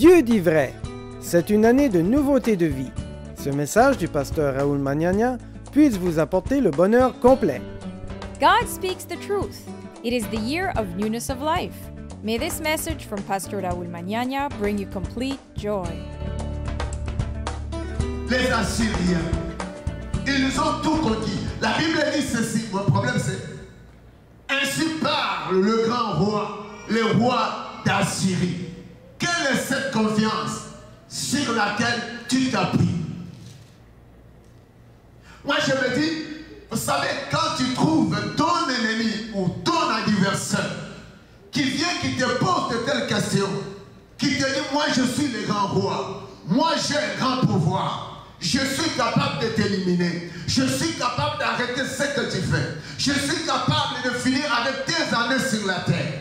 Dieu dit vrai. C'est une année de nouveauté de vie. Ce message du pasteur Raoul Maniania puisse vous apporter le bonheur complet. God speaks the truth. It is the year of newness of life. May this message from Pastor Raoul Maniania bring you complete joy. Les Assyriens, ils nous ont tout conquis. La Bible dit ceci. Mon problème c'est, ainsi parle le grand roi, le roi d'Assyrie. Quelle est cette confiance sur laquelle tu t'appuies? Moi je me dis, vous savez, quand tu trouves ton ennemi ou ton adversaire qui vient, qui te pose de telles questions, qui te dit, moi je suis le grand roi, moi j'ai un grand pouvoir, je suis capable de t'éliminer, je suis capable d'arrêter ce que tu fais, je suis capable de finir avec tes années sur la terre.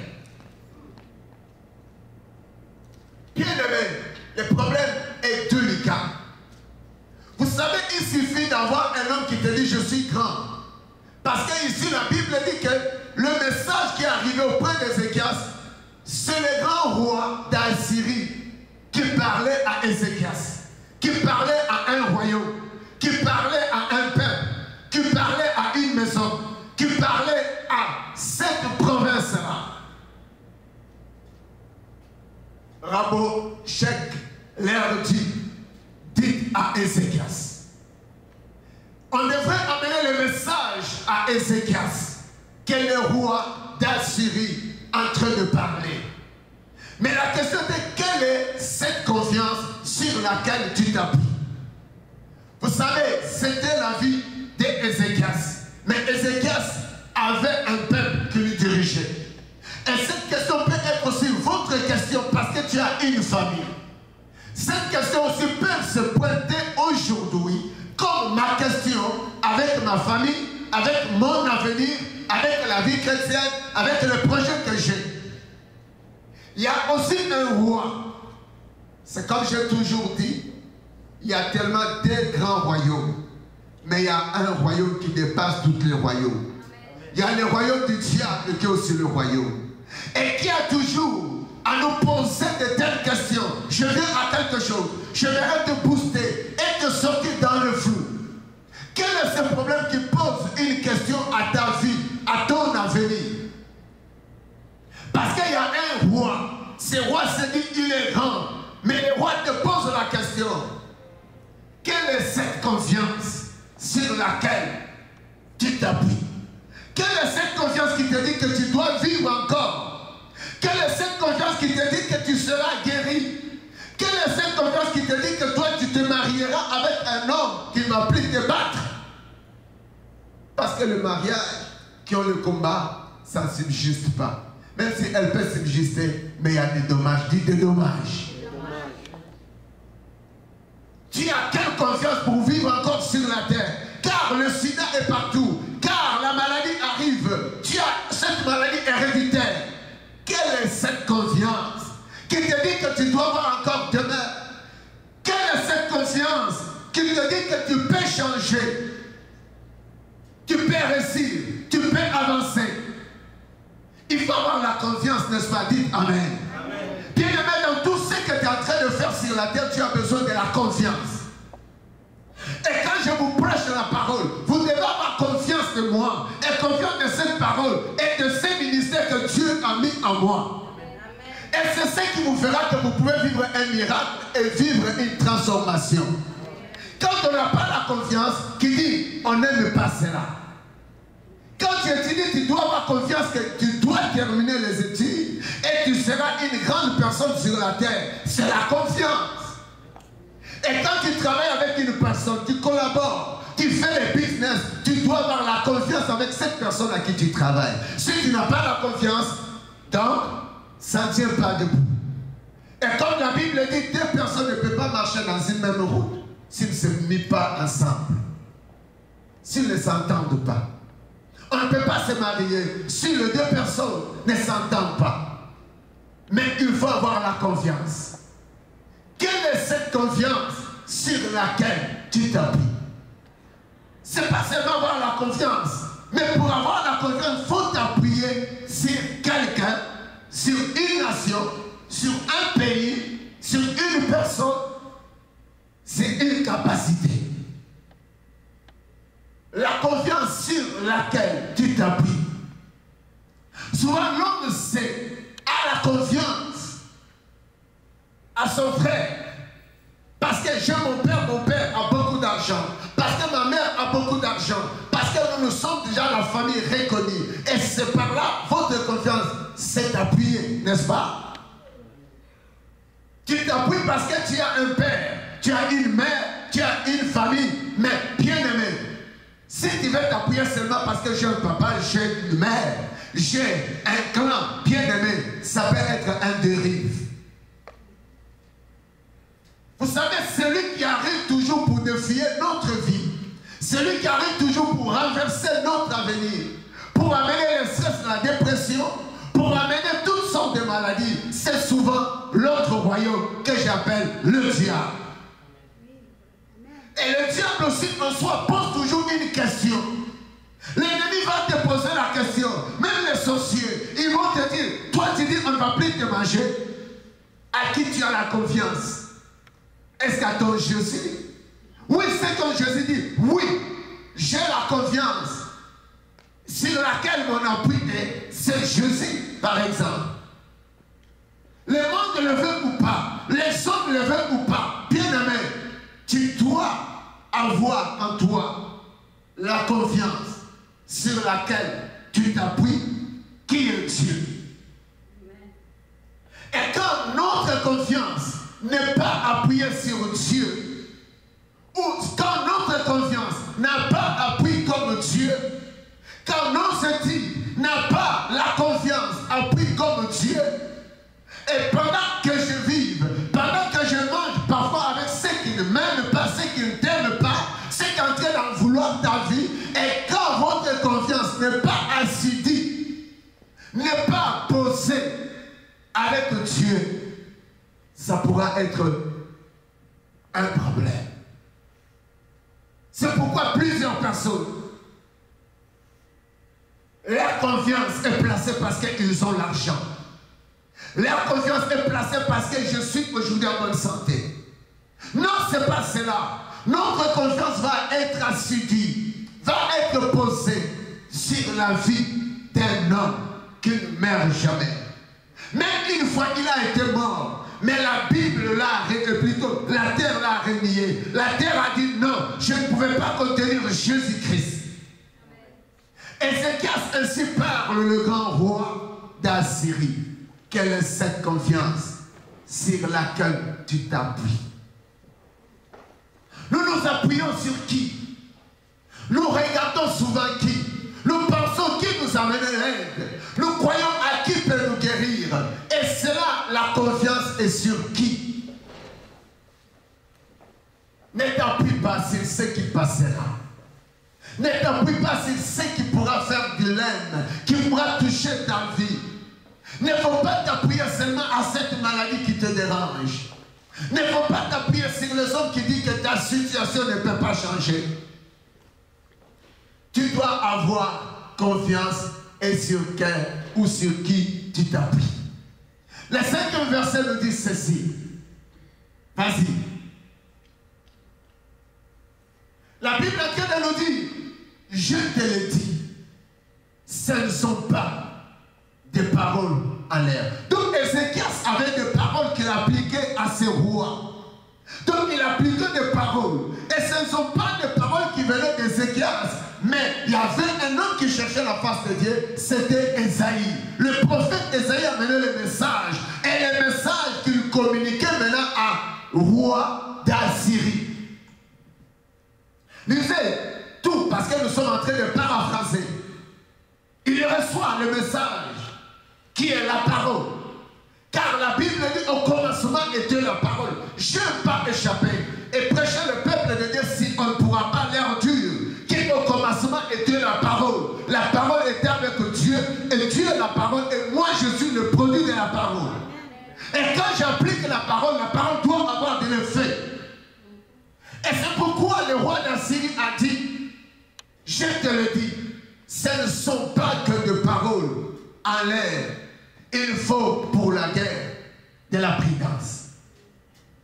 Bien aimé, le problème est délicat. Vous savez, il suffit d'avoir un homme qui te dit je suis grand. Parce que ici la Bible dit que le message qui est arrivé auprès d'Ézéchias, c'est le grand roi d'Assyrie qui parlait à Ézéchias, qui parlait à un royaume, qui parlait à un peuple, qui parlait à une maison, qui parlait à cette province-là. Rabot Shek leur dit, dites à Ézéchias. On devrait amener le message à Ézéchias, que le roi d'Assyrie est en train de parler. Mais la question est, quelle est cette confiance sur laquelle tu t'appuies? Vous savez, c'était la vie d'Ézéchias. Mais Ézéchias avait un peuple qui lui dirigeait. Et cette question peut être aussi votre question parce que tu as une famille. Cette question aussi peut se pointer aujourd'hui comme ma question avec ma famille, avec mon avenir, avec la vie chrétienne, avec le projet que j'ai. Il y a aussi un roi. C'est comme j'ai toujours dit, il y a tellement de grands royaumes, mais il y a un royaume qui dépasse tous les royaumes. Il y a le royaume du diable qui est aussi le royaume. Et qui a toujours à nous poser de telles questions. Je viens à quelque chose, je viens te booster et te sortir dans le flou. Quel est ce problème qui pose une question à ta vie, à ton avenir? Parce qu'il y a un roi, ce roi se dit il est grand, mais le roi te pose la question. Quelle est cette confiance sur laquelle tu t'appuies? Quelle est cette confiance qui te dit que tu dois vivre encore? Quelle est cette confiance qui te dit que tu seras guéri? Quelle est cette confiance qui te dit que toi tu te marieras avec un homme qui ne va plus te battre? Parce que le mariage, qui ont le combat, ça ne subsiste pas. Même si elle peut subsister, mais il y a des dommages. Dis des dommages. Tu as quelle confiance pour vivre encore sur la terre? Car le sida est partout. Car la maladie arrive. Tu as cette maladie héréditaire. Quelle est cette confiance qui te dit que tu dois voir encore demain? Quelle est cette confiance qui te dit que tu peux changer? Tu peux réussir, tu peux avancer. Il faut avoir la confiance, n'est-ce pas? Dites Amen. Bien aimé, dans tout ce que tu es en train de faire sur la terre, tu as besoin de la confiance. Et quand je vous prêche la parole, vous devez avoir confiance de moi et confiance de cette parole et de ces ministères que Dieu a mis en moi. Et c'est ce qui vous fera que vous pouvez vivre un miracle et vivre une transformation. Quand on n'a pas la confiance, qui dit on n'aime pas cela. Quand tu étudies, tu dois avoir confiance que tu dois terminer les études et tu seras une grande personne sur la terre. C'est la confiance. Et quand tu travailles avec une personne, tu collabores, tu fais le business, tu dois avoir la confiance avec cette personne à qui tu travailles. Si tu n'as pas la confiance, donc ça ne tient pas debout. Et comme la Bible dit, deux personnes ne peuvent pas marcher dans une même route s'ils ne se mettent pas ensemble, s'ils ne s'entendent pas. On ne peut pas se marier si les deux personnes ne s'entendent pas. Mais il faut avoir la confiance. Quelle est cette confiance sur laquelle tu t'appuies? C'est pas seulement avoir la confiance, mais pour avoir la confiance, il faut t'appuyer sur quelqu'un, sur une nation, sur un pays, sur une personne, c'est une capacité. La confiance sur laquelle tu t'appuies. Souvent, l'homme a la confiance à son frère. Parce que j'ai mon père a beaucoup d'argent. Parce que ma mère a beaucoup d'argent. Parce que nous sommes déjà la famille reconnue. Et c'est par là, votre confiance s'est appuyée, n'est-ce pas? Tu t'appuies parce que tu as un père, tu as une mère, tu as une famille, mais bien aimé. Si tu veux t'appuyer seulement parce que j'ai un papa, j'ai une mère, j'ai un clan bien aimé, ça peut être un dérive. Vous savez, celui qui arrive toujours pour défier notre vie, celui qui arrive toujours pour renverser notre avenir, pour amener le stress, la dépression, pour amener toutes sortes de maladies, c'est souvent l'autre royaume que j'appelle le diable. Et le diable aussi en soi pose toujours une question. L'ennemi va te poser la question. Même les sorciers, ils vont te dire, toi tu dis on ne va plus te manger. À qui tu as la confiance? Est-ce qu'à ton Jésus? Oui, c'est ton Jésus dit, oui, j'ai la confiance sur laquelle mon appui est, c'est Jésus, par exemple. Le monde le veut ou pas, les hommes le veulent ou pas, bien aimé, tu dois avoir en toi la confiance sur laquelle tu t'appuies, qui est Dieu. Et quand notre confiance n'est pas appuyée sur Dieu, ou quand notre confiance n'a pas appuyé comme Dieu, quand notre éthique n'a pas la confiance appuyée comme Dieu, et pendant que je vive, pendant que je mange parfois avec ceux qui ne m'aiment pas, ceux qui ne t'aiment pas, ceux qui sont en train d'en vouloir ta vie, et quand votre confiance n'est pas assidue, n'est pas posée avec Dieu, ça pourra être un problème. C'est pourquoi plusieurs personnes, leur confiance est placée parce qu'ils ont l'argent. Leur confiance est placée parce que je suis aujourd'hui en bonne santé. Non, ce n'est pas cela. Notre confiance va être assidue, va être posée sur la vie d'un homme qui ne meurt jamais. Même une fois qu'il a été mort, mais la Bible l'a, plutôt la terre l'a renié. La terre a dit non, je ne pouvais pas contenir Jésus-Christ. Ézéchias ainsi parle le grand roi d'Assyrie. Quelle est cette confiance sur laquelle tu t'appuies? Nous nous appuyons sur qui? Nous regardons souvent qui? Nous pensons qui nous amène l'aide. Nous croyons à qui peut nous guérir. Et cela, la confiance est sur qui? Ne t'appuie pas sur ce qui passera. Ne t'appuie pas sur ce qui pourra faire du laine, qui pourra toucher ta vie. Ne faut pas t'appuyer seulement à cette maladie qui te dérange. Ne faut pas t'appuyer sur les hommes qui disent que ta situation ne peut pas changer. Tu dois avoir confiance et sur quel ou sur qui tu t'appuies. Le 5e verset nous dit ceci. Vas-y. La Bible est en train de nous dire, je te le dis, ce ne sont pas des paroles en l'air. Donc Ézéchias avait des paroles qu'il appliquait à ses rois. Donc il appliquait des paroles. Et ce ne sont pas des paroles qui venaient d'Ézéchias, mais il y avait un homme qui cherchait la face de Dieu, c'était Ésaïe. Le prophète Ésaïe a mené le message. Et le message qu'il communiquait maintenant à roi d'Assyrie. Lisez tout, parce que nous sommes en train de paraphraser. Il reçoit le message qui est la parole. Car la Bible dit au commencement était la parole. Je n'ai pas échappé et prêcher le peuple de Dieu si on ne pourra pas leur dire qu'au commencement était la parole. La parole était avec Dieu et Dieu est la parole et moi je suis le produit de la parole. Et quand j'applique la parole doit avoir de l'effet. Et c'est pourquoi le roi d'Assyrie a dit, je te le dis, ce ne sont pas que de paroles en l'air. Il faut pour la guerre de la prudence.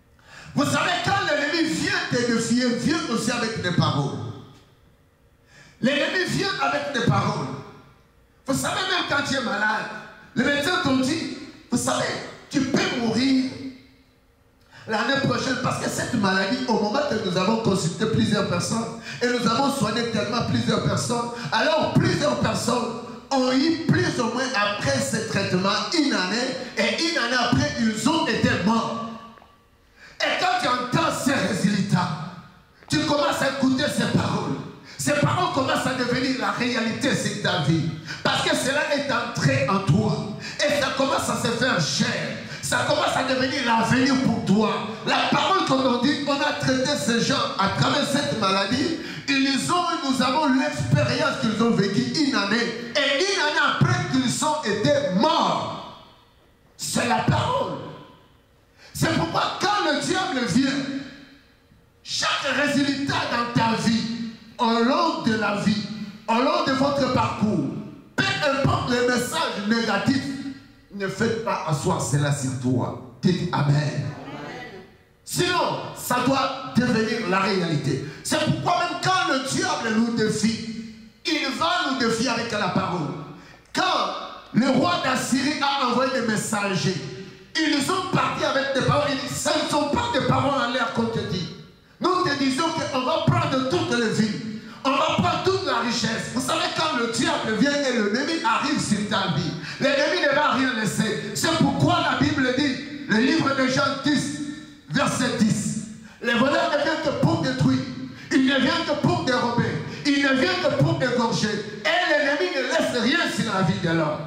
Vous savez, quand l'ennemi vient te défier, vient aussi avec des paroles. L'ennemi vient avec des paroles. Vous savez, même quand tu es malade, le médecin t'ont dit, vous savez, tu peux mourir l'année prochaine parce que cette maladie, au moment que nous avons consulté plusieurs personnes et nous avons soigné tellement plusieurs personnes, alors plusieurs personnes ont eu plus ou moins après ce traitement une année et une année après, ils ont été morts. Et quand tu entends ces résultats, tu commences à écouter ces paroles. Ces paroles commencent à devenir la réalité sur ta vie. Parce que cela est entré en toi. Et ça commence à se faire chair. Ça commence à devenir l'avenir pour toi. La parole qu'on a dit, on a traité ces gens à travers cette maladie. Nous avons l'expérience qu'ils ont vécu une année. Et une année après qu'ils ont été morts. C'est la parole. C'est pourquoi quand le diable vient, chaque résultat dans ta vie, au long de la vie, au long de votre parcours, peu importe les messages négatifs, ne faites pas asseoir cela sur toi. Dites Amen. Amen. Sinon, ça doit devenir la réalité. C'est pourquoi même quand le diable nous défie, il va nous défier avec la parole. Quand le roi d'Assyrie a envoyé des messagers, ils ont parti avec des paroles. Ils disent, ce ne sont pas des paroles en l'air qu'on te dit. Nous te disons qu'on va prendre toutes les villes. On va prendre toute la richesse. Vous savez, quand le diable vient et l'ennemi arrive sur ta vie, l'ennemi ne va rien laisser. C'est pourquoi la Bible dit, le livre de Jean 10, verset 10, les voleurs ne viennent que pour détruire. Il ne vient que pour dérober. Il ne vient que pour égorger. Et l'ennemi ne laisse rien sur la vie de l'homme.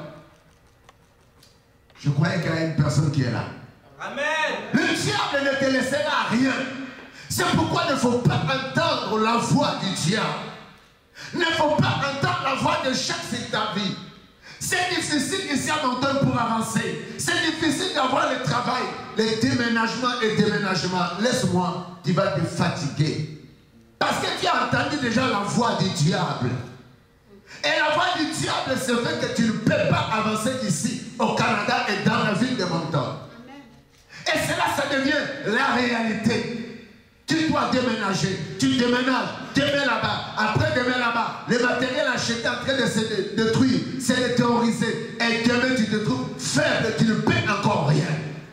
Je croyais qu'il y a une personne qui est là. Amen. Le diable ne te laissera rien. C'est pourquoi il ne faut pas entendre la voix du diable. Il ne faut pas entendre la voix de chaque sur ta vie. C'est difficile ici à Montagne pour avancer. C'est difficile d'avoir le travail, les déménagements et déménagements. Laisse-moi, tu vas te fatiguer. Parce que tu as entendu déjà la voix du diable. Et la voix du diable, c'est vrai que tu ne peux pas avancer ici, au Canada et dans la ville de Montagne. Et cela, ça devient la réalité. Tu dois déménager, tu déménages, demain là-bas, après demain là-bas, le matériel acheté en train de se détruire, c'est de terroriser, et demain tu te trouves faible, tu ne paies encore rien.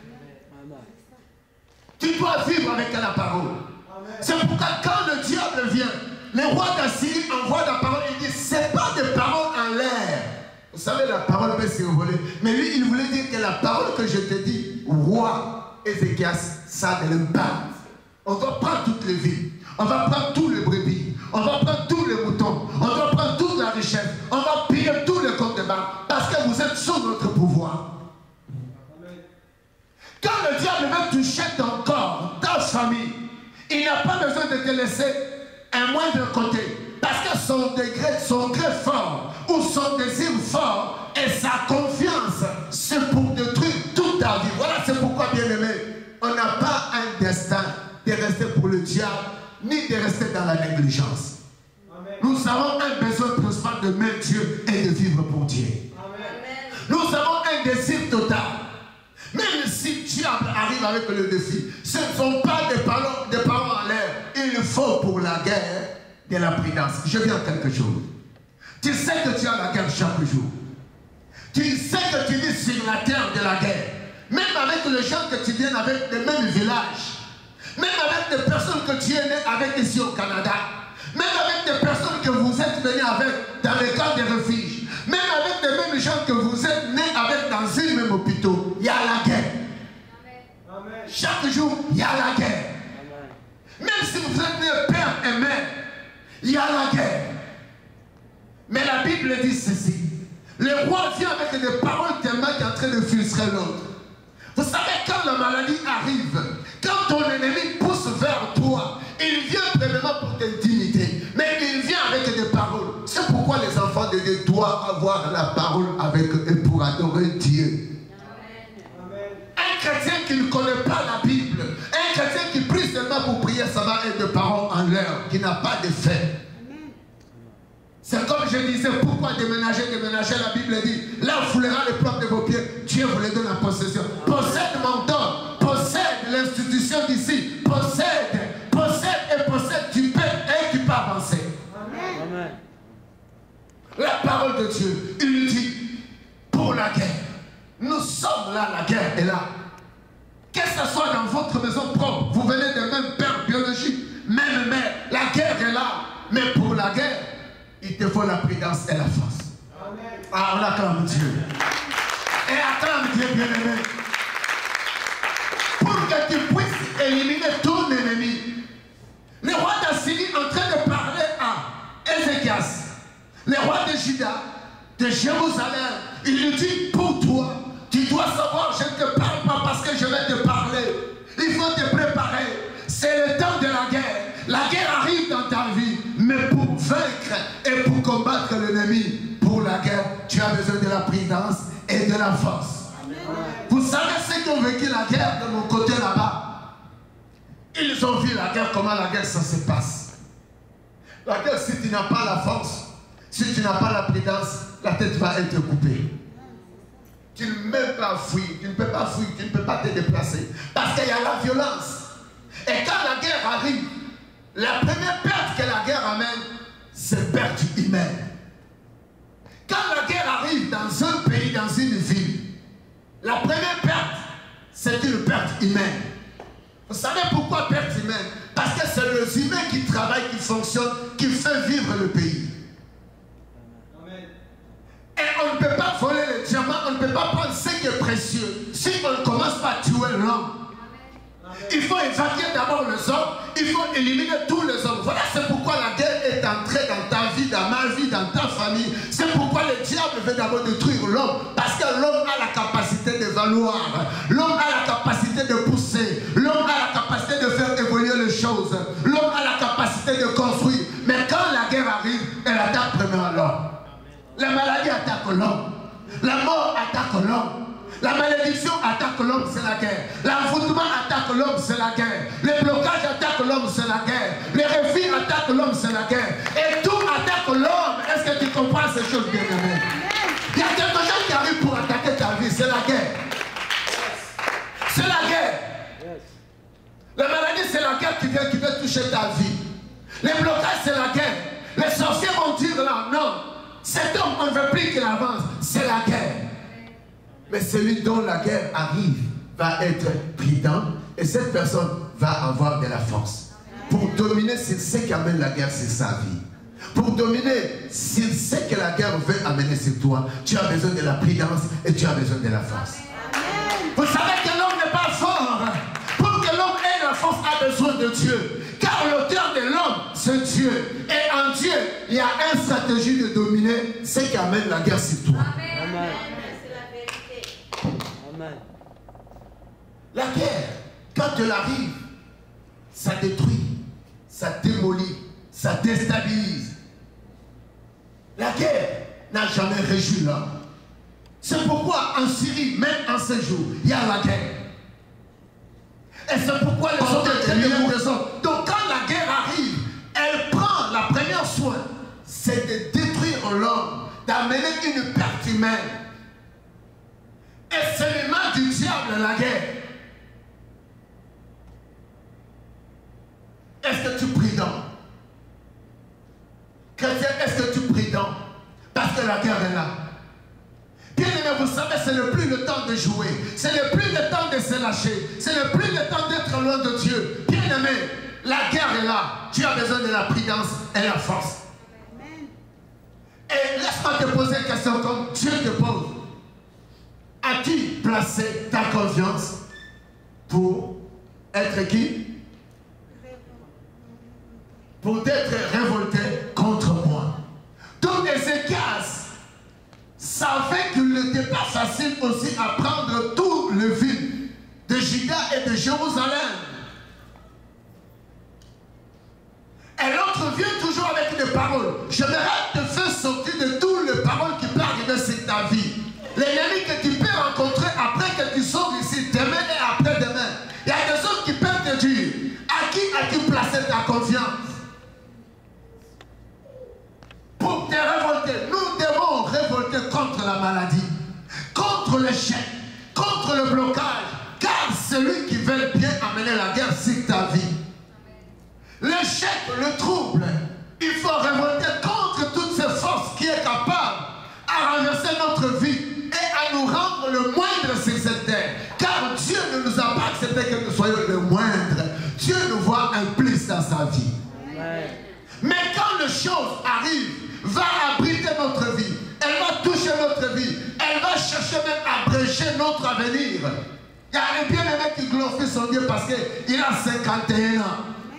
Tu dois vivre avec la parole. C'est pourquoi quand le diable vient, le roi d'Assyrie envoie la parole, il dit, c'est pas des paroles en l'air. Vous savez, la parole peut s'envoler, mais lui, il voulait dire que la parole que je te dis, roi Ézéchias, ça a de l'impact. On va prendre toutes les villes, on va prendre tous les brebis, on va prendre tous les moutons, on va prendre toute la richesse, on va piller tous les comptes de banque parce que vous êtes sous notre pouvoir. Quand le diable veut toucher ton corps, ta famille, il n'a pas besoin de te laisser un moindre côté parce que son degré, son gré fort ou son désir fort et sa confiance, c'est pour détruire toute ta vie. Voilà, c'est pourquoi, bien aimé, on n'a pas un destin de rester pour le diable, ni de rester dans la négligence. Amen. Nous avons un besoin principal de mettre Dieu et de vivre pour Dieu. Amen. Nous avons un désir total. Même si le diable arrive avec le défi, ce ne sont pas des paroles en l'air. Il faut pour la guerre de la prudence. Je viens à quelque chose. Tu sais que tu as la guerre chaque jour. Tu sais que tu vis sur la terre de la guerre. Même avec les gens que tu viens avec les mêmes villages. Même avec des personnes que tu es né avec ici au Canada. Même avec des personnes que vous êtes venus avec dans les camps de refuge. Même avec les mêmes gens que vous êtes nés avec dans un même hôpital. Il y a la guerre. Amen. Chaque jour, il y a la guerre. Amen. Même si vous êtes nés père et mère, il y a la guerre. Mais la Bible dit ceci. Le roi vient avec des paroles tellement qu'il est en train de frustrer l'autre. Vous savez, quand la maladie arrive, quand ton ennemi pousse vers toi, il vient premièrement pour t'intimider, mais il vient avec des paroles. C'est pourquoi les enfants de Dieu doivent avoir la parole avec eux pour adorer Dieu. Amen. Un chrétien qui ne connaît pas la Bible, un chrétien qui prie seulement pour prier, ça va être des paroles en l'air, qui n'a pas de fait. C'est comme je disais, pourquoi déménager, la Bible dit, là vous foulerez les plantes de vos pieds, Dieu vous les donne en possession. Possède mon don, possède l'institution d'ici, parole de Dieu. Il nous dit, pour la guerre. Nous sommes là, la guerre est là. Que ce soit dans votre maison propre, vous venez de même père biologique, même mère, la guerre est là. Mais pour la guerre, il te faut la prudence et la force. Amen. Ah, on acclame Dieu. Et acclame Dieu, bien-aimé. Pour que tu puisses éliminer ton ennemi. Le roi d'Assyrie est en train de parler à Ézéchias, le roi de Juda, de Jérusalem. Il lui dit, pour toi, tu dois savoir, je ne te parle pas parce que je vais te parler. Il faut te préparer. C'est le temps de la guerre. La guerre arrive dans ta vie, mais pour vaincre et pour combattre l'ennemi, pour la guerre, tu as besoin de la prudence et de la force. Amen. Vous savez ceux qui ont vécu la guerre de mon côté là-bas? Ils ont vu la guerre, comment la guerre ça se passe. La guerre, si tu n'as pas la force, si tu n'as pas la prudence, la tête va être coupée. Tu ne peux même pas fuir, tu ne peux pas fuir, tu ne peux pas te déplacer. Parce qu'il y a la violence. Et quand la guerre arrive, la première perte que la guerre amène, c'est perte humaine. Quand la guerre arrive dans un pays, dans une ville, la première perte, c'est une perte humaine. Vous savez pourquoi perte humaine? Parce que c'est les humains qui travaillent, qui fonctionnent, qui font vivre le pays. Amen. Et on ne peut pas voler les diamants, on ne peut pas prendre ce qui est précieux si on ne commence pas à tuer l'homme. Il faut évacuer d'abord les hommes, il faut éliminer tous les hommes. Voilà, c'est pourquoi la guerre est entrée dans ta vie, dans ma vie, dans ta famille. C'est pourquoi le diable veut d'abord détruire l'homme. Parce que l'homme a la capacité de valoir. L'homme a la capacité de pousser. L'homme a la capacité de faire évoluer les choses. L'homme a la capacité de construire. Mais quand la guerre arrive, elle attaque premièrement l'homme. La maladie attaque l'homme. La mort attaque l'homme. La malédiction attaque l'homme, c'est la guerre. L'envoûtement attaque l'homme, c'est la guerre. Le blocage attaque l'homme, c'est la guerre. Les refus attaquent l'homme, c'est la guerre. Et tout attaque l'homme. Est-ce que tu comprends ces choses, bien-aimé? Il y a quelque chose qui arrive pour attaquer ta vie, c'est la guerre. C'est la guerre. La maladie, c'est la guerre qui veut toucher ta vie. Les blocages, c'est la guerre. Les sorciers vont dire là, non, cet homme, on ne veut plus qu'il avance. C'est la guerre. Mais celui dont la guerre arrive va être prudent et cette personne va avoir de la force. Pour dominer sur ce qui amène la guerre sur sa vie. Pour dominer sur ce que la guerre veut amener sur toi, tu as besoin de la prudence et tu as besoin de la force. Amen. Vous savez que l'homme n'est pas fort. Pour que l'homme ait la force, a besoin de Dieu. Car l'auteur de l'homme, c'est Dieu. Et en Dieu, il y a une stratégie de dominer ce qui amène la guerre sur toi. Amen. Amen. La guerre, quand elle arrive, ça détruit, ça démolit, ça déstabilise. La guerre n'a jamais réjoui l'homme. C'est pourquoi en Syrie, même en ce jour, il y a la guerre. Et c'est pourquoi les hommes des hommes. Donc quand la guerre arrive, elle prend la première soin, c'est de détruire l'homme, d'amener une perte humaine. Et c'est le mal du diable, la guerre. Est-ce que tu pries donc? Chrétien, est-ce que tu pries donc? Parce que la guerre est là. Bien aimé, vous savez, ce n'est plus le temps de jouer. Ce n'est plus le temps de se lâcher. Ce n'est plus le temps d'être loin de Dieu. Bien aimé, la guerre est là. Tu as besoin de la prudence et la force. Amen. Et laisse-moi te poser une question comme Dieu te pose. As-tu placé ta confiance pour être qui? Pour être révolté contre moi. Donc Ézéchias savait qu'il n'était pas facile aussi à prendre tout le ville de Juda et de Jérusalem. Et l'autre vient toujours avec des paroles. J'aimerais te faire sortir de toutes les paroles qui peuvent arriver sur ta vie. L'ennemi que tu peux rencontrer après que tu sors ici, demain et après-demain. Il y a des hommes qui peuvent te dire, à qui as-tu placé ta confiance? Pour te révolter, nous devons révolter contre la maladie, contre l'échec, contre le blocage, car celui qui veut bien amener la guerre sur ta vie. L'échec, le trouble, il faut révolter contre toutes ces forces qui est capable arrive, va abriter notre vie. Elle va toucher notre vie. Elle va chercher même à abréger notre avenir. Il y a un bien-aimé qui glorifie son Dieu parce qu'il a 51 ans.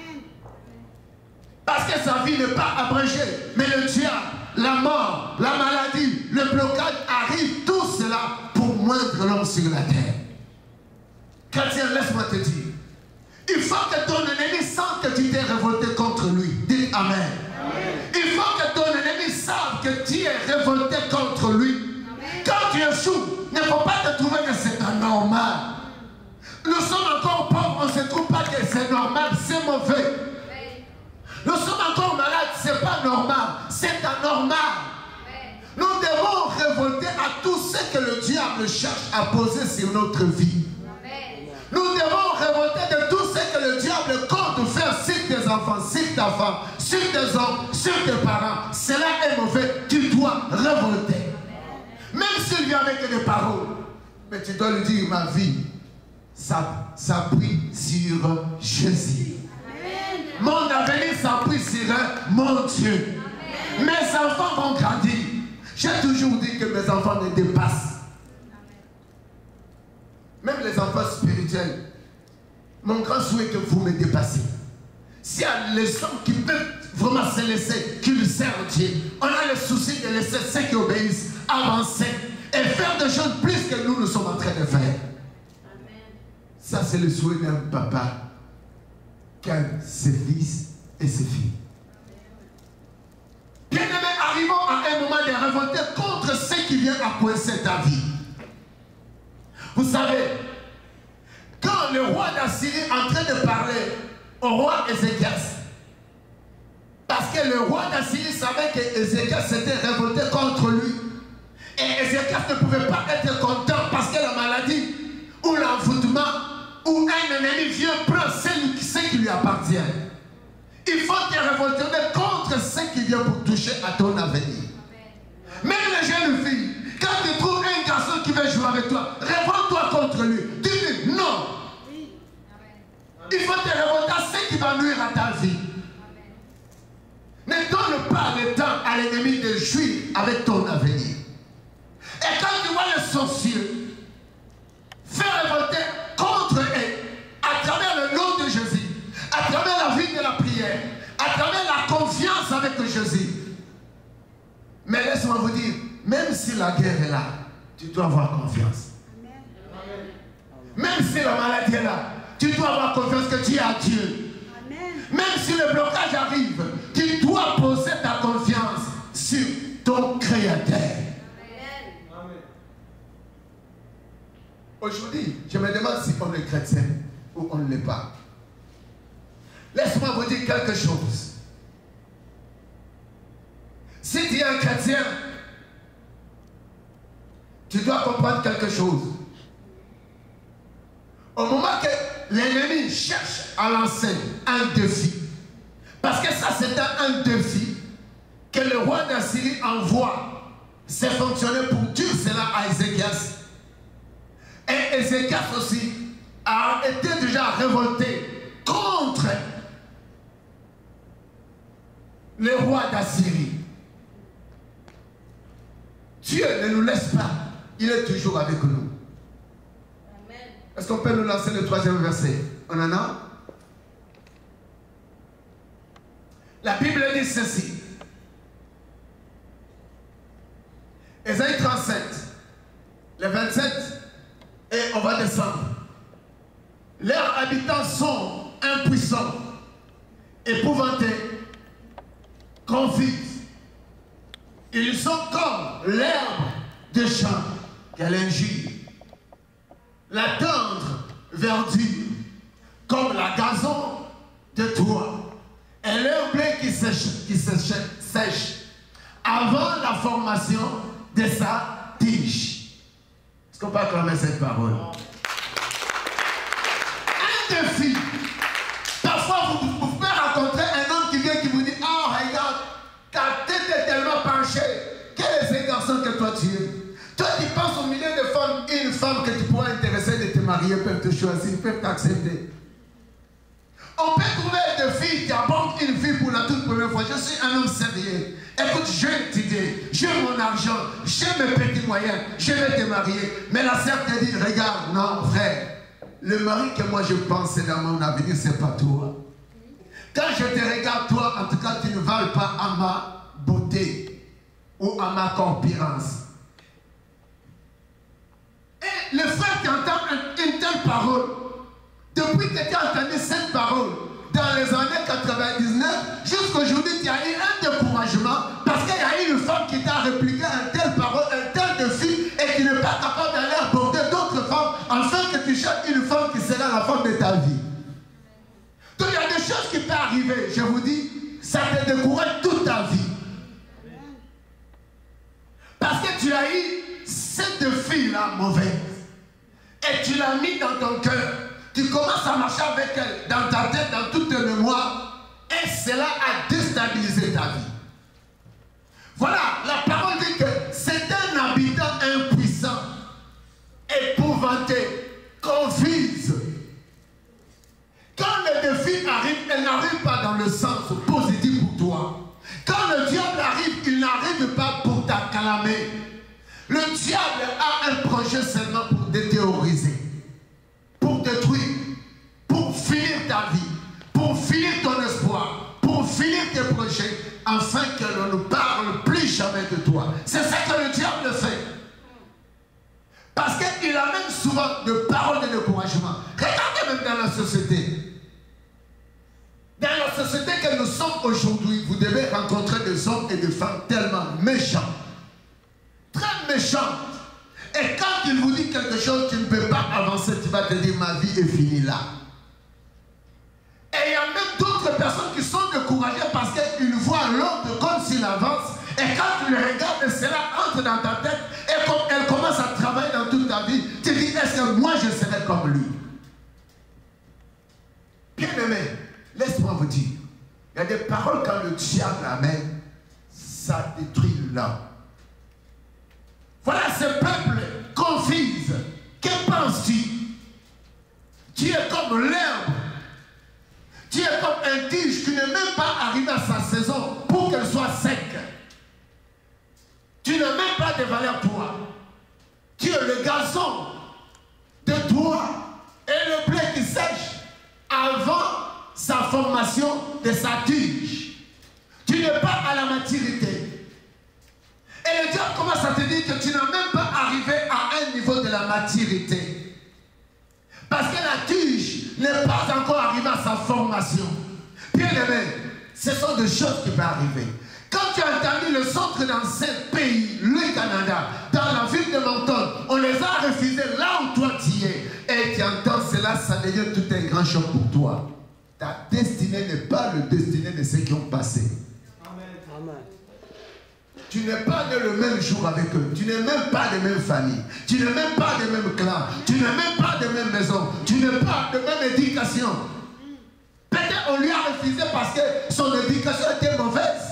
Parce que sa vie n'est pas abrégée. Mais le diable, la mort, la maladie, le blocage arrive, tout cela pour moindre l'homme sur la terre. Chrétien, laisse-moi te dire. Il faut que ton ennemi sente que tu t'es révolté contre lui. Dis Amen. Amen. Il faut que ton ennemi sache que tu es révolté contre lui. Amen. Quand tu échoues, il ne faut pas te trouver que c'est anormal. Nous sommes encore pauvres, on ne se trouve pas que c'est normal, c'est mauvais. Nous sommes encore malades, ce n'est pas normal, c'est anormal. Nous devons révolter à tout ce que le diable cherche à poser sur notre vie. Nous devons révolter de tout ce que le diable compte faire sur tes enfants, sur ta femme, sur tes hommes, sur tes parents. Cela est mauvais, tu dois révolter. Même s'il vient avec des paroles, mais tu dois lui dire, ma vie, ça brille sur Jésus. Mon avenir s'appuie sur mon Dieu. Amen. Mes enfants vont grandir. J'ai toujours dit que mes enfants me dépassent. Amen. Même les enfants spirituels. Mon grand souhait est que vous me dépassez. S'il y a les hommes qui peuvent vraiment se laisser, qui le servent Dieu, on a le souci de laisser ceux qui obéissent avancer et faire des choses plus que nous sommes en train de faire. Amen. Ça, c'est le souhait d'un papa. Qu'aime ses fils et ses filles. Bien-aimés, arrivons à un moment de révolter contre ce qui vient à coincer ta vie. Vous savez, quand le roi d'Assyrie est en train de parler au roi Ézéchias, parce que le roi d'Assyrie savait que Ézéchias s'était révolté contre lui, et Ézéchias ne pouvait pas être content parce que la maladie ou l'envoûtement où un ennemi vient prendre ce qui lui appartient. Il faut te révolter contre ce qui vient pour toucher à ton avenir. Même les jeunes filles, quand tu trouves un garçon qui veut jouer avec toi, révolte-toi contre lui. Dis-lui non. Il faut te révolter à ce qui va nuire à ta vie. Ne donne pas le temps à l'ennemi de jouir avec ton avenir. Et quand tu vois les sorciers, fais révolter contre eux, à travers le nom de Jésus, à travers la vie de la prière, à travers la confiance avec Jésus. Mais laisse-moi vous dire, même si la guerre est là, tu dois avoir confiance. Amen. Même si la maladie est là, tu dois avoir confiance que tu es à Dieu. Amen. Même si le blocage arrive, tu dois poser ta confiance sur ton Créateur. Aujourd'hui, je me demande si on est chrétien ou on ne l'est pas. Laisse-moi vous dire quelque chose. Si tu es un chrétien, tu dois comprendre quelque chose. Au moment que l'ennemi cherche à lancer un défi, parce que ça c'est un défi que le roi d'Assyrie envoie ses fonctionnaires pour dire cela à Ézéchias. Et Ézéchias aussi a été déjà révolté contre le roi d'Assyrie. Dieu ne nous laisse pas, il est toujours avec nous. Est-ce qu'on peut nous lancer le 3e verset? On en a? La Bible dit ceci. Ésaïe 37, le 27. Et on va descendre. Leurs habitants sont impuissants, épouvantés, confuses. Ils sont comme l'herbe de champ qu'elle injure. La tendre verdure, comme la gazon de toit. Et leur blé qui sèche avant la formation de sa tige. Est-ce qu'on peut acclamer cette parole? Un défi. Parfois, vous pouvez rencontrer un homme qui vient qui vous dit, oh, regarde, ta tête est tellement penchée. Quel est ce garçon que toi tu es? Toi, tu penses au milieu de femmes, une femme que tu pourras intéresser de te marier, peuvent te choisir, peuvent t'accepter. On peut trouver cette fille qui aborde une fille pour la toute première fois, je suis un homme sérieux. Écoute, j'ai une idée, j'ai mon argent, j'ai mes petits moyens, je vais te marier. Mais la sœur te dit, regarde, non frère, le mari que moi je pense dans mon avenir, c'est pas toi. Quand je te regarde, toi, en tout cas, tu ne vales pas à ma beauté ou à ma compétence. Et le frère qui entend une telle parole, depuis que tu as entendu cette parole, dans les années 99, jusqu'aujourd'hui, il y a eu un découragement parce qu'il y a eu une femme qui t'a répliqué une telle parole, un tel défi et qui n'est pas capable d'aller aborder d'autres femmes afin que tu cherches une femme qui sera la femme de ta vie. Donc il y a des choses qui peuvent arriver, je vous dis, ça te décourage toute ta vie. Parce que tu as eu cette fille-là mauvaise et tu l'as mis dans ton cœur. Tu commences à marcher avec elle dans ta tête, dans toute tes mémoires, et cela a déstabilisé ta vie. Voilà, la parole dit que c'est un habitant impuissant, épouvanté, confuse. Quand le défi arrive, elle n'arrive pas dans le sens positif pour toi. Quand le diable arrive, il n'arrive pas pour t'acclamer. Le diable a un projet seulement pour te terroriser, pour détruire, pour finir ta vie, pour finir ton espoir, pour finir tes projets, afin que l'on ne parle plus jamais de toi. C'est ça que le diable fait. Parce qu'il amène souvent de paroles de découragement. Regardez même dans la société. Dans la société que nous sommes aujourd'hui, vous devez rencontrer des hommes et des femmes tellement méchants. Très méchants. Et quand il vous dit quelque chose, tu ne peux pas avancer, tu vas te dire ma vie est finie là. Et il y a même d'autres personnes qui sont découragées parce qu'ils voient l'autre comme s'il avance. Et quand tu le regardes, cela entre dans ta tête et comme elle commence à travailler dans toute ta vie, tu dis est-ce que moi je serai comme lui? Bien aimé, laisse-moi vous dire, il y a des paroles quand le diable amène, ça détruit l'homme. Voilà ce peuple confise. Que penses-tu? Tu es comme l'herbe. Tu es comme un tige qui n'est même pas arrivé à sa saison pour qu'elle soit sec. Tu n'as même pas de valeur toi. Tu es le gazon de toi et le blé qui sèche avant sa formation de sa tige. Tu n'es pas à la maturité. Et le diable commence à te dire que tu n'as même pas arrivé à un niveau de la maturité. Parce que la tige n'est pas encore arrivée à sa formation. Bien aimé, ce sont des choses qui peuvent arriver. Quand tu as entendu le centre dans ce pays, le Canada, dans la ville de Moncton, on les a refusés là où toi tu es. Et tu entends cela, ça devient tout un grand choc pour toi. Ta destinée n'est pas le destiné de ceux qui ont passé. Amen. Tu n'es pas né le même jour avec eux. Tu n'es même pas de même famille. Tu n'es même pas de même clan. Tu n'es même pas de même maison. Tu n'es pas de même éducation. Peut-être on lui a refusé parce que son éducation était mauvaise.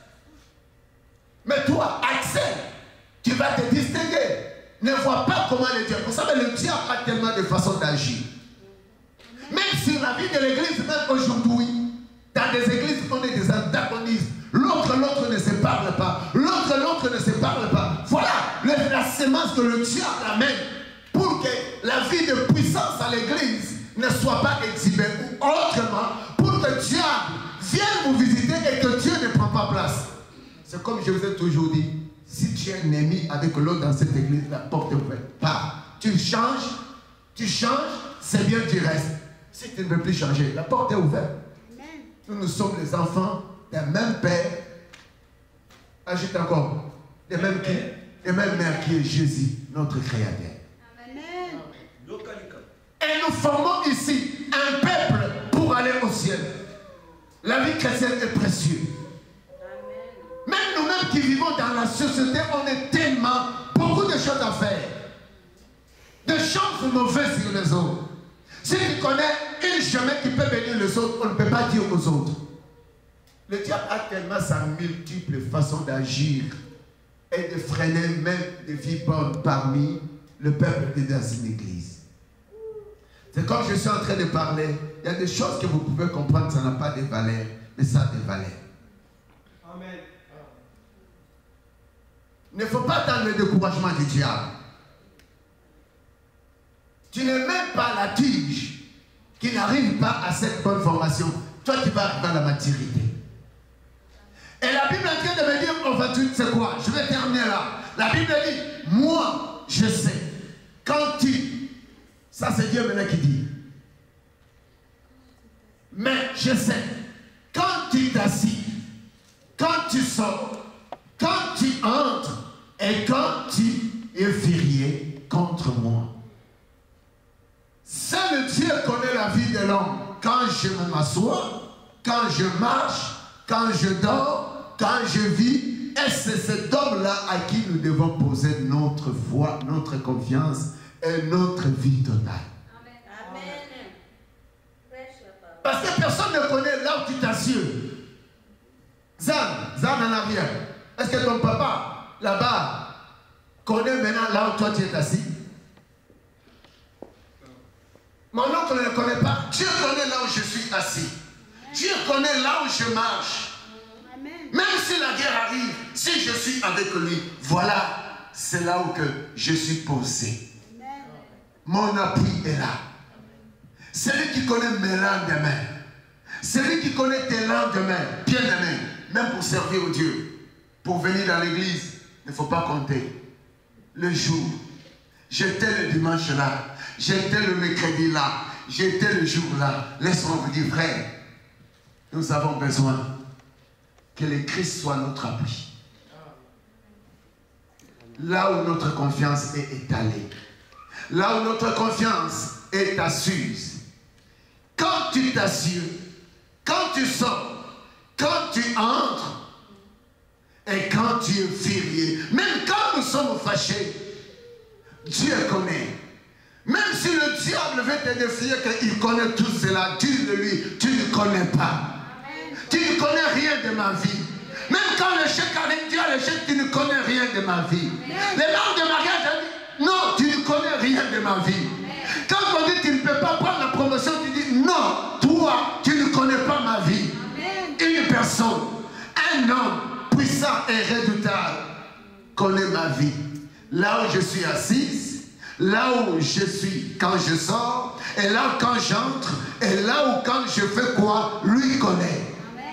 Mais toi, Axel, tu vas te distinguer. Ne vois pas comment le diable. Vous savez, le diable a tellement de façons d'agir. Même sur la vie de l'église, même aujourd'hui, dans des églises, on est des antagonistes. L'autre ne se parle pas. L'autre ne se parle pas. Voilà la sémence que le diable amène pour que la vie de puissance à l'église ne soit pas exhibée. Ou autrement, pour que le diable vienne vous visiter et que Dieu ne prend pas place. C'est comme je vous ai toujours dit, si tu es un ennemi avec l'autre dans cette église, la porte est ouverte. Pas. Tu changes, c'est bien tu restes. Si tu ne veux plus changer, la porte est ouverte. Nous sommes les enfants d'un même père. Ajoute encore, des mêmes mères qui est Jésus, notre Créateur. Amen. Et nous formons ici un peuple pour aller au ciel. La vie chrétienne est précieuse. Même nous-mêmes qui vivons dans la société, on est tellement beaucoup de choses à faire. Des choses mauvaises sur les autres. Si tu connais un chemin qui peut bénir les autres, on ne peut pas dire aux autres. Le diable a tellement sa multiple façon d'agir et de freiner même des vies bonnes parmi le peuple de dans une église. C'est comme je suis en train de parler. Il y a des choses que vous pouvez comprendre, ça n'a pas de valeur, mais ça a des valeurs. Amen. Il ne faut pas attendre le découragement du diable. Tu n'es même pas la tige qui n'arrive pas à cette bonne formation. Toi, tu vas arriver à la maturité. Et la Bible est en train de me dire, on va tout, c'est quoi? Je vais terminer là. La Bible dit, moi, je sais. Quand tu... Ça, c'est Dieu maintenant qui dit. Mais je sais. Quand tu t'assis, quand tu sors, quand tu entres, et quand tu es férié contre moi. Seul Dieu connaît la vie de l'homme. Quand je m'assois, quand je marche, quand je dors, quand je vis, et c'est cet homme-là à qui nous devons poser notre foi, notre confiance et notre vie totale. Amen. Parce que personne ne connaît là où tu t'assieds. Zan en arrière. Est-ce que ton papa, là-bas, connaît maintenant là où toi tu es assis? Mon oncle ne connaît pas. Dieu connaît là où je suis assis. Dieu connaît là où je marche. Même si la guerre arrive, si je suis avec lui, voilà, c'est là où que je suis posé. Mon appui est là. C'est lui qui connaît mes lendemains. C'est lui qui connaît tes lendemains, bien-aimés. Même pour servir au Dieu, pour venir dans l'église, il ne faut pas compter. Le jour, j'étais le dimanche là, j'étais le mercredi là, j'étais le jour là. Laisse-moi vous dire, frère, nous avons besoin que le Christ soit notre appui. Là où notre confiance est étalée, là où notre confiance est assise. Quand tu t'assures, quand tu sors, quand tu entres, et quand tu es férié, même quand nous sommes fâchés, Dieu connaît. Même si le diable veut te défier qu'il connaît tout cela, dis-le-lui, tu ne connais pas. Tu ne connais rien de ma vie. Même quand le chèque avec Dieu, le chèque, tu ne connais rien de ma vie. Les langues de mariage, non, tu ne connais rien de ma vie. Quand on dit que tu ne peux pas prendre la promotion, tu dis non, toi, tu ne connais pas ma vie. Une personne, un homme puissant et redoutable connaît ma vie. Là où je suis assise, là où je suis quand je sors, et là où quand j'entre, et là où quand je fais quoi, lui connaît.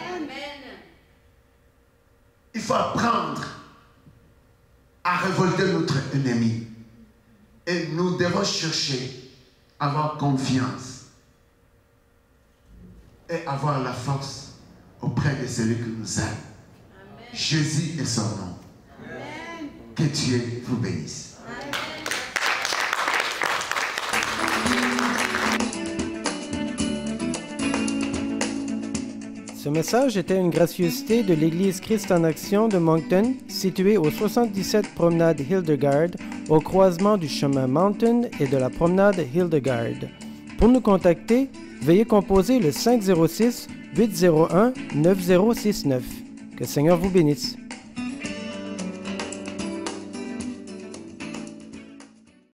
Il faut apprendre à révolter notre ennemi. Et nous devons chercher à avoir confiance et avoir la force auprès de celui qui nous aime. Jésus est son nom. Amen. Que Dieu vous bénisse. Ce message était une gracieuseté de l'Église Christ en Action de Moncton, située au 77 promenade Hildegard, au croisement du chemin Mountain et de la promenade Hildegard. Pour nous contacter, veuillez composer le 506-801-9069. Que le Seigneur vous bénisse.